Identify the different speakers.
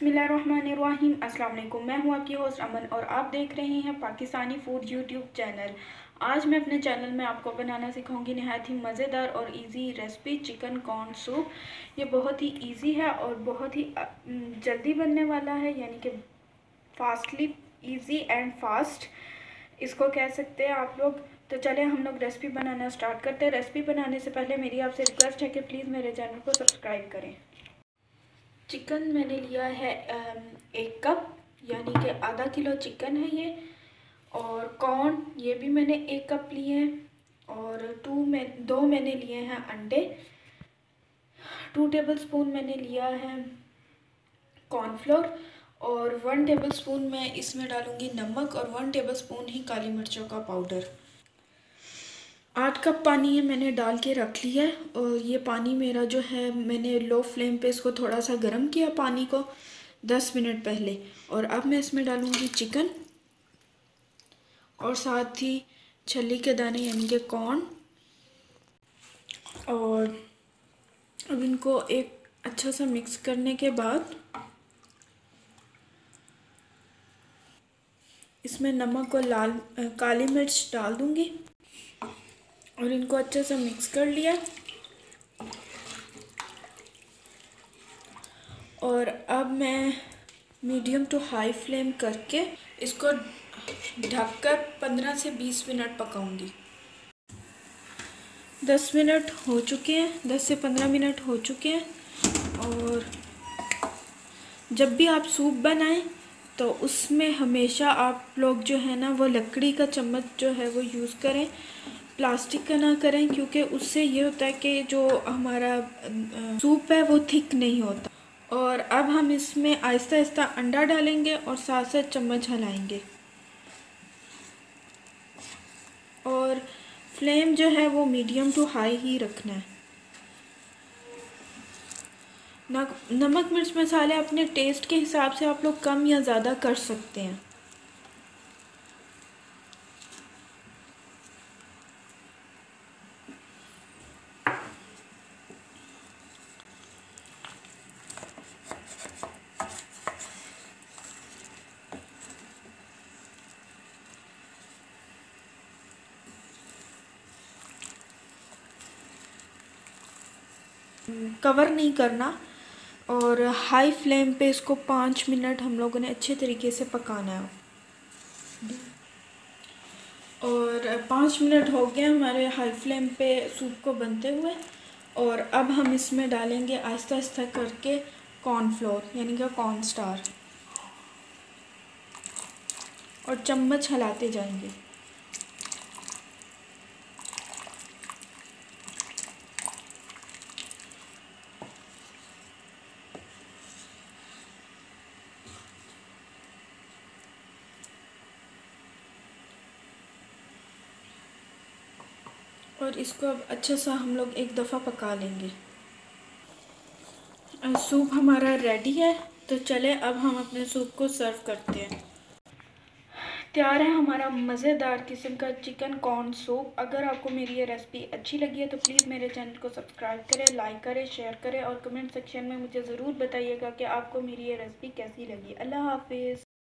Speaker 1: बिस्मिल्लाहिर्रहमानिर्रहीम। अस्सलाम वालेकुम। मैं हूं आपकी होस्ट अमन और आप देख रहे हैं पाकिस्तानी फूड यूट्यूब चैनल। आज मैं अपने चैनल में आपको बनाना सिखाऊंगी नहायत ही मज़ेदार और easy recipe chicken corn soup. ये बहुत ही इजी है और बहुत ही जल्दी बनने वाला है, यानी कि फास्टली इजी एंड फास्ट इसको कह सकते हैं आप लोग। तो चले हम लोग रेसिपी बनाना स्टार्ट करते हैं। रेसिपी बनाने से पहले मेरी आपसे रिक्वेस्ट है कि प्लीज़ मेरे चैनल को सब्सक्राइब करें। चिकन मैंने लिया है 1 कप, यानी कि आधा किलो चिकन है ये। और कॉर्न ये भी मैंने 1 कप लिए हैं। और 2 मैंने लिए हैं अंडे। 2 टेबलस्पून मैंने लिया है कॉर्नफ्लोर। और 1 टेबलस्पून मैं इसमें डालूंगी नमक और 1 टेबलस्पून ही काली मिर्चों का पाउडर। 8 कप पानी है मैंने डाल के रख लिया है। और ये पानी मेरा जो है, मैंने लो फ्लेम पे इसको थोड़ा सा गर्म किया पानी को 10 मिनट पहले। और अब मैं इसमें डालूंगी चिकन और साथ ही छली के दाने यानी कि कॉर्न। और अब इनको एक अच्छा सा मिक्स करने के बाद इसमें नमक और काली मिर्च डाल दूंगी और इनको अच्छे से मिक्स कर लिया। और अब मैं मीडियम टू हाई फ्लेम करके इसको ढककर 15 से 20 मिनट पकाऊंगी। 10 मिनट हो चुके हैं, 10 से 15 मिनट हो चुके हैं। और जब भी आप सूप बनाएं तो उसमें हमेशा आप लोग जो है ना, वो लकड़ी का चम्मच जो है वो यूज़ करें, प्लास्टिक का ना करें, क्योंकि उससे ये होता है कि जो हमारा सूप है वो थिक नहीं होता। और अब हम इसमें आहिस्ता आहिस्ता अंडा डालेंगे और साथ साथ चम्मच हिलाएंगे। और फ्लेम जो है वो मीडियम टू हाई ही रखना है। नमक मिर्च मसाले अपने टेस्ट के हिसाब से आप लोग कम या ज़्यादा कर सकते हैं। कवर नहीं करना और हाई फ्लेम पे इसको 5 मिनट हम लोगों ने अच्छे तरीके से पकाना है। और 5 मिनट हो गए हमारे हाई फ्लेम पे सूप को बनते हुए। और अब हम इसमें डालेंगे आहिस्ता आहिस्ता करके कॉर्नफ्लोर यानी कि कॉर्न स्टार और चम्मच हिलाते जाएंगे। और इसको अब अच्छा सा हम लोग एक दफ़ा पका लेंगे। सूप हमारा रेडी है, तो चले अब हम अपने सूप को सर्व करते हैं। तैयार है हमारा मज़ेदार किस्म का चिकन कॉर्न सूप। अगर आपको मेरी ये रेसिपी अच्छी लगी है तो प्लीज़ मेरे चैनल को सब्सक्राइब करें, लाइक करें, शेयर करें और कमेंट सेक्शन में मुझे ज़रूर बताइएगा कि आपको मेरी ये रेसिपी कैसी लगी। अल्लाह हाफिज़।